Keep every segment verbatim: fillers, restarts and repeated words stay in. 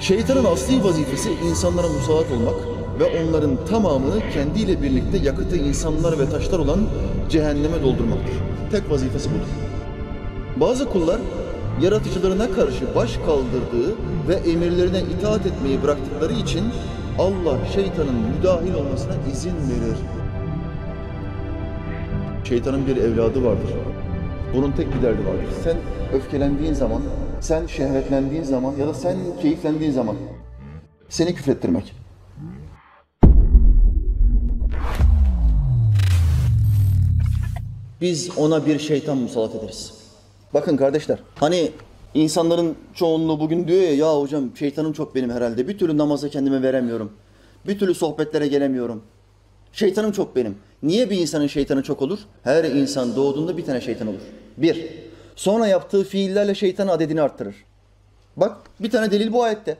Şeytanın asli vazifesi insanlara musallat olmak ve onların tamamını kendiyle birlikte yakıtı insanlar ve taşlar olan cehenneme doldurmaktır. Tek vazifesi budur. Bazı kullar yaratıcılarına karşı baş kaldırdığı ve emirlerine itaat etmeyi bıraktıkları için Allah şeytanın müdahil olmasına izin verir. Şeytanın bir evladı vardır. Bunun tek bir derdi vardır. Sen öfkelendiğin zaman, sen şehvetlendiğin zaman ya da sen keyiflendiğin zaman seni küfrettirmek. Biz ona bir şeytan musallat ederiz. Bakın kardeşler, hani insanların çoğunluğu bugün diyor ya, ya hocam şeytanım çok benim herhalde. Bir türlü namaza kendime veremiyorum. Bir türlü sohbetlere gelemiyorum. Şeytanım çok benim. Niye bir insanın şeytanı çok olur? Her insan doğduğunda bir tane şeytan olur. Bir. Sonra yaptığı fiillerle şeytanın adedini arttırır. Bak bir tane delil bu ayette.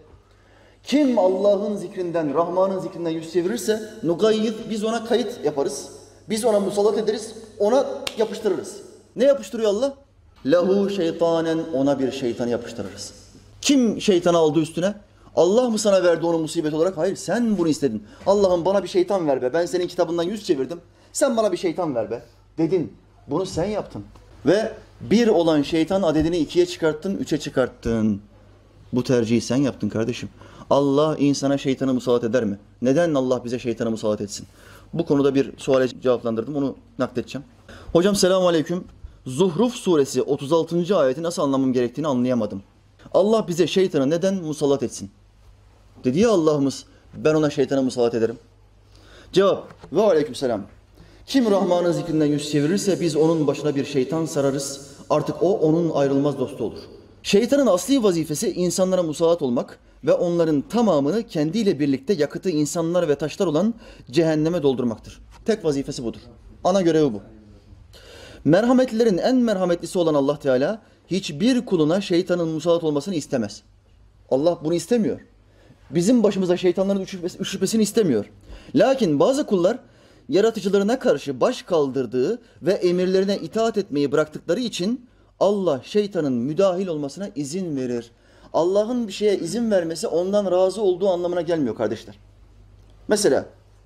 Kim Allah'ın zikrinden, Rahman'ın zikrinden yüz çevirirse nugayyid, biz ona kayıt yaparız. Biz ona musallat ederiz, ona yapıştırırız. Ne yapıştırıyor Allah? Lehu şeytanen, ona bir şeytanı yapıştırırız. Kim şeytanı aldı üstüne? Allah mı sana verdi onu musibet olarak? Hayır, sen bunu istedin. Allah'ım bana bir şeytan ver be. Ben senin kitabından yüz çevirdim. Sen bana bir şeytan ver be. Dedin. Bunu sen yaptın. Ve bir olan şeytan adedini ikiye çıkarttın, üçe çıkarttın. Bu tercihi sen yaptın kardeşim. Allah insana şeytanı musallat eder mi? Neden Allah bize şeytanı musallat etsin? Bu konuda bir suale cevaplandırdım. Onu nakledeceğim. Hocam selamun aleyküm. Zuhruf suresi otuz altıncı ayeti nasıl anlamam gerektiğini anlayamadım. Allah bize şeytanı neden musallat etsin? Dedi ya Allah'ımız, ben ona şeytanı musallat ederim. Cevap, ve aleykümselam. Kim Rahman'ın zikrinden yüz çevirirse biz onun başına bir şeytan sararız. Artık o onun ayrılmaz dostu olur. Şeytanın asli vazifesi insanlara musallat olmak ve onların tamamını kendiyle birlikte yakıtı insanlar ve taşlar olan cehenneme doldurmaktır. Tek vazifesi budur. Ana görevi bu. Merhametlilerin en merhametlisi olan Allah Teala hiçbir kuluna şeytanın musallat olmasını istemez. Allah bunu istemiyor. Bizim başımıza şeytanların üşüşmesini istemiyor. Lakin bazı kullar yaratıcılarına karşı baş kaldırdığı ve emirlerine itaat etmeyi bıraktıkları için Allah şeytanın müdahil olmasına izin verir. Allah'ın bir şeye izin vermesi ondan razı olduğu anlamına gelmiyor kardeşler. Mesela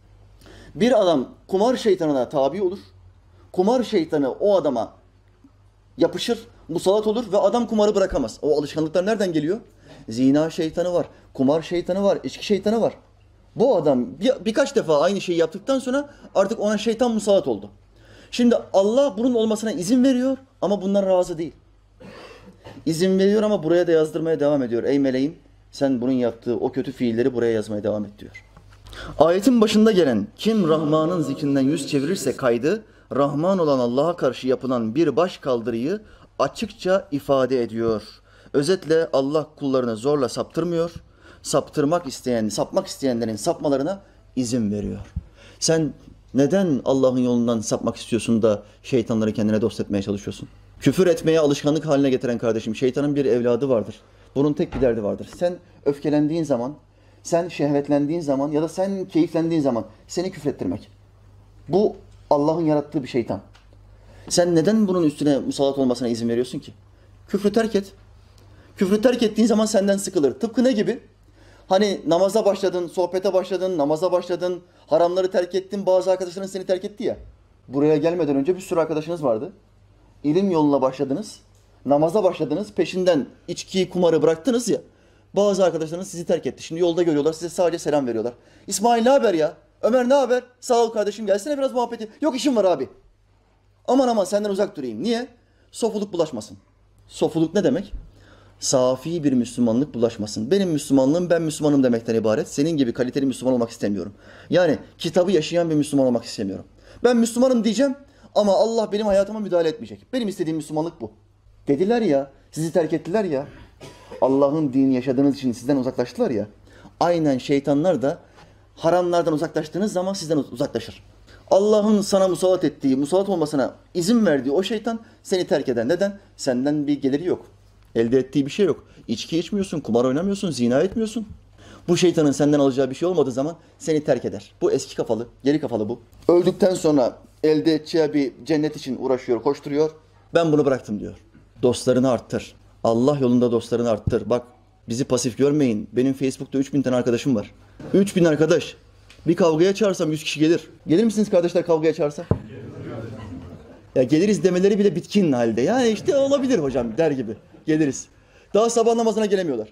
bir adam kumar şeytanına tabi olur. Kumar şeytanı o adama yapışır, musallat olur ve adam kumarı bırakamaz. O alışkanlıklar nereden geliyor? Zina şeytanı var, kumar şeytanı var, içki şeytanı var. Bu adam bir, birkaç defa aynı şeyi yaptıktan sonra artık ona şeytan musallat oldu. Şimdi Allah bunun olmasına izin veriyor ama bundan razı değil. İzin veriyor ama buraya da yazdırmaya devam ediyor. Ey meleğim, sen bunun yaptığı o kötü fiilleri buraya yazmaya devam et diyor. Ayetin başında gelen kim Rahman'ın zikrinden yüz çevirirse kaydı, Rahman olan Allah'a karşı yapılan bir baş kaldırıyı açıkça ifade ediyor. Özetle Allah kullarını zorla saptırmıyor, saptırmak isteyen, sapmak isteyenlerin sapmalarına izin veriyor. Sen neden Allah'ın yolundan sapmak istiyorsun da şeytanları kendine dost etmeye çalışıyorsun? Küfür etmeye alışkanlık haline getiren kardeşim, şeytanın bir evladı vardır. Bunun tek bir derdi vardır. Sen öfkelendiğin zaman, sen şehvetlendiğin zaman ya da sen keyiflendiğin zaman seni küfrettirmek. Bu Allah'ın yarattığı bir şeytan. Sen neden bunun üstüne musallat olmasına izin veriyorsun ki? Küfrü terk et. Küfrü terk ettiğin zaman senden sıkılır. Tıpkı ne gibi? Hani namaza başladın, sohbete başladın, namaza başladın, haramları terk ettin, bazı arkadaşların seni terk etti ya. Buraya gelmeden önce bir sürü arkadaşınız vardı. İlim yoluna başladınız, namaza başladınız, peşinden içkiyi, kumarı bıraktınız ya. Bazı arkadaşlarınız sizi terk etti. Şimdi yolda görüyorlar, size sadece selam veriyorlar. İsmail ne haber ya? Ömer ne haber? Sağ ol kardeşim, gelsene biraz muhabbeti. Yok işim var abi. Aman aman senden uzak durayım. Niye? Sofuluk bulaşmasın. Sofuluk ne demek? Safi bir Müslümanlık bulaşmasın. Benim Müslümanlığım ben Müslümanım demekten ibaret. Senin gibi kaliteli Müslüman olmak istemiyorum. Yani kitabı yaşayan bir Müslüman olmak istemiyorum. Ben Müslümanım diyeceğim ama Allah benim hayatıma müdahale etmeyecek. Benim istediğim Müslümanlık bu. Dediler ya, sizi terk ettiler ya. Allah'ın dinini yaşadığınız için sizden uzaklaştılar ya. Aynen şeytanlar da haramlardan uzaklaştığınız zaman sizden uzaklaşır. Allah'ın sana musallat ettiği, musallat olmasına izin verdiği o şeytan seni terk eden. Neden? Senden bir geliri yok. Elde ettiği bir şey yok. İçki içmiyorsun, kumar oynamıyorsun, zina etmiyorsun. Bu şeytanın senden alacağı bir şey olmadığı zaman seni terk eder. Bu eski kafalı, geri kafalı bu. Öldükten sonra elde edeceği bir cennet için uğraşıyor, koşturuyor. Ben bunu bıraktım diyor. Dostlarını arttır. Allah yolunda dostlarını arttır. Bak Bizi pasif görmeyin. Benim Facebook'ta üç bin tane arkadaşım var. üç bin arkadaş. Bir kavgaya çağırsam yüz kişi gelir. Gelir misiniz kardeşler kavgaya çağırsa? Ya geliriz demeleri bile bitkin halde. Ya işte olabilir hocam der gibi. Geliriz. Daha sabah namazına gelemiyorlar.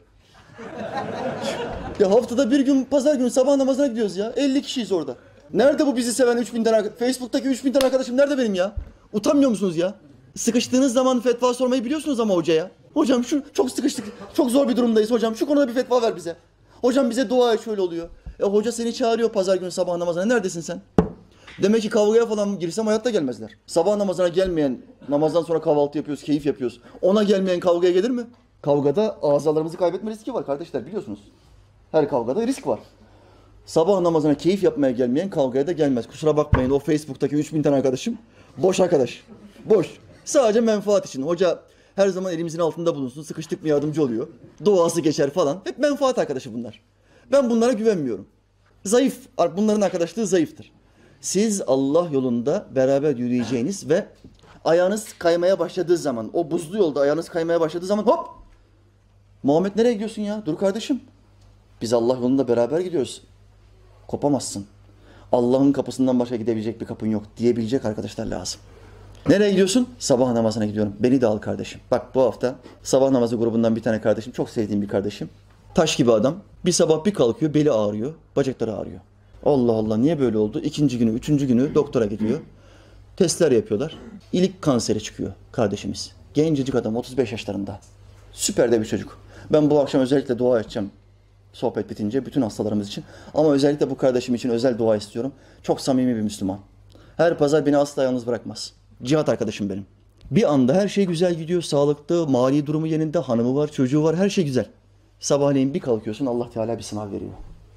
Ya haftada bir gün pazar günü sabah namazına gidiyoruz ya. elli kişiyiz orada. Nerede bu bizi seven üç bin tane arkadaş? Facebook'taki üç bin tane arkadaşım nerede benim ya? Utanmıyor musunuz ya? Sıkıştığınız zaman fetva sormayı biliyorsunuz ama hocaya. Hocam şu çok sıkıştık, çok zor bir durumdayız hocam. Şu konuda bir fetva ver bize. Hocam bize dua et şöyle oluyor. E hoca seni çağırıyor pazar günü sabah namazına. Neredesin sen? Demek ki kavgaya falan girsem hayatta gelmezler. Sabah namazına gelmeyen, namazdan sonra kahvaltı yapıyoruz, keyif yapıyoruz. Ona gelmeyen kavgaya gelir mi? Kavgada azalarımızı kaybetme riski var kardeşler biliyorsunuz. Her kavgada risk var. Sabah namazına keyif yapmaya gelmeyen kavgaya da gelmez. Kusura bakmayın o Facebook'taki üç bin tane arkadaşım boş arkadaş. Boş. Sadece menfaat için. Hoca her zaman elimizin altında bulunsun. Sıkıştık mı yardımcı oluyor. Duası geçer falan. Hep menfaat arkadaşı bunlar. Ben bunlara güvenmiyorum. Zayıf. Bunların arkadaşlığı zayıftır. Siz Allah yolunda beraber yürüyeceğiniz ve ayağınız kaymaya başladığı zaman, o buzlu yolda ayağınız kaymaya başladığı zaman hop! Muhammed nereye gidiyorsun ya? Dur kardeşim. Biz Allah yolunda beraber gidiyoruz. Kopamazsın. Allah'ın kapısından başka gidebilecek bir kapın yok diyebilecek arkadaşlar lazım. Nereye gidiyorsun? Sabah namazına gidiyorum. Beni de al kardeşim. Bak bu hafta sabah namazı grubundan bir tane kardeşim, çok sevdiğim bir kardeşim. Taş gibi adam. Bir sabah bir kalkıyor, beli ağrıyor, bacakları ağrıyor. Allah Allah niye böyle oldu? İkinci günü, üçüncü günü doktora gidiyor. Testler yapıyorlar. İlik kanseri çıkıyor kardeşimiz. Gencecik adam, otuz beş yaşlarında. Süper de bir çocuk. Ben bu akşam özellikle dua edeceğim. Sohbet bitince bütün hastalarımız için. Ama özellikle bu kardeşim için özel dua istiyorum. Çok samimi bir Müslüman. Her pazar beni asla yalnız bırakmaz. Cihat arkadaşım benim. Bir anda her şey güzel gidiyor. Sağlıklı, mali durumu yerinde, hanımı var, çocuğu var, her şey güzel. Sabahleyin bir kalkıyorsun Allah Teala bir sınav veriyor.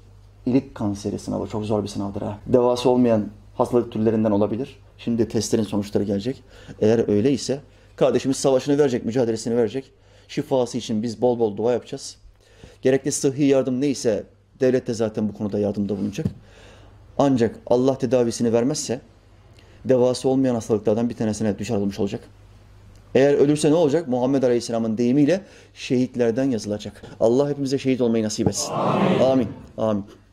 İlik kanseri sınavı çok zor bir sınavdır ha. Devası olmayan hastalık türlerinden olabilir. Şimdi testlerin sonuçları gelecek. Eğer öyleyse kardeşimiz savaşını verecek, mücadelesini verecek. Şifası için biz bol bol dua yapacağız. Gerekli sıhhi yardım neyse devlet de zaten bu konuda yardımda bulunacak. Ancak Allah tedavisini vermezse devası olmayan hastalıklardan bir tanesine düşer olmuş olacak. Eğer ölürse ne olacak? Muhammed Aleyhisselam'ın deyimiyle şehitlerden yazılacak. Allah hepimize şehit olmayı nasip etsin. Amin. Amin. Amin.